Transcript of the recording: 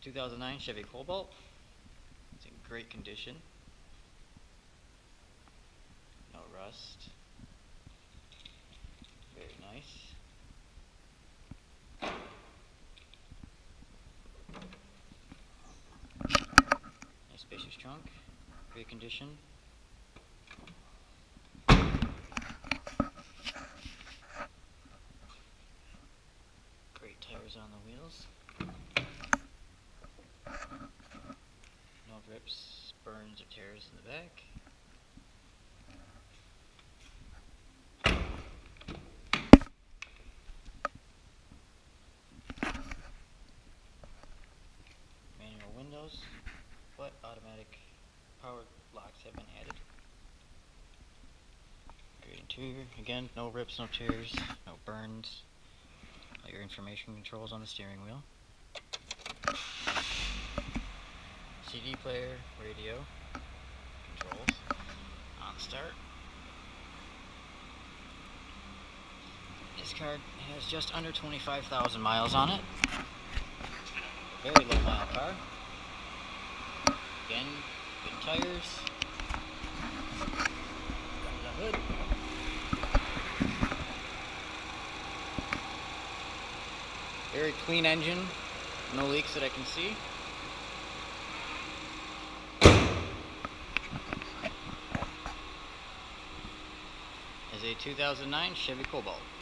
2009 Chevy Cobalt. It's in great condition. No rust. Very nice. Nice spacious trunk. Great condition. Great tires on the wheels. No rips, burns, or tears in the back. Manual windows, but automatic power locks have been added. Great interior. Again, no rips, no tears, no burns. All your information controls on the steering wheel. CD player, radio, controls, on start. This car has just under 25,000 miles on it. Very low mile car. Again, good tires. Got the hood. Very clean engine. No leaks that I can see. Is a 2009 Chevy Cobalt.